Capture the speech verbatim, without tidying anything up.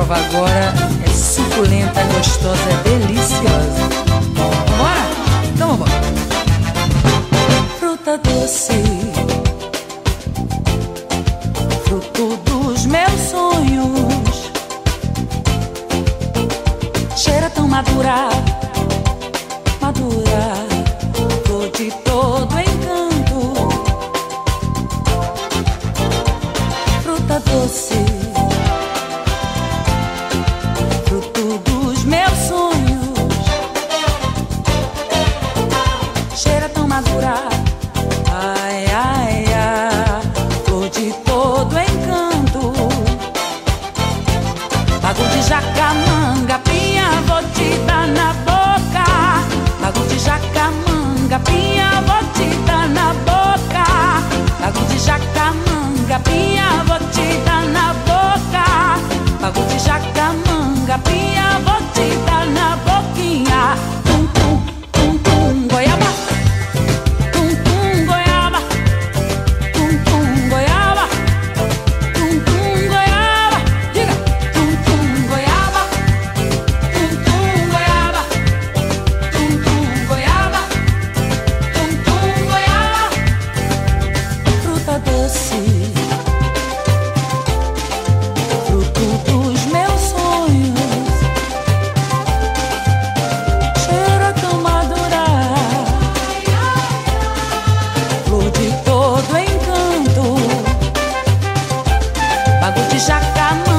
prova agora é suculenta, gostosa, é deliciosa. Bora? Então vambora. Fruta doce, fruto dos meus sonhos, cheira tão madura, madura, flor de todo encanto. Fruta doce, fruto dos meus sonhos, cheira tão madura, ai, ai, ai, flor de todo encanto. Bago de jacamanga, pinha, vou te dar na boca. Bago de jacamanga, pinha, vou te dar na boca. Bago de jacamanga, pinha, vou te dar na boca. Bago de jacamanga, pinha, vou te dar na boquinha. Tum, tum, tum, tum, goiaba. Tum, tum, goiaba. Tum, tum, goiaba. Tum, tum, goiaba. Diga. Tum, tum, goiaba. Tum, tum, goiaba. Tum, tum, goiaba. Tum, tum, goiaba. Fruta doce, fruto dos meus sonhos, cheira tão madura, flor de todo encanto. Bago de jacamã,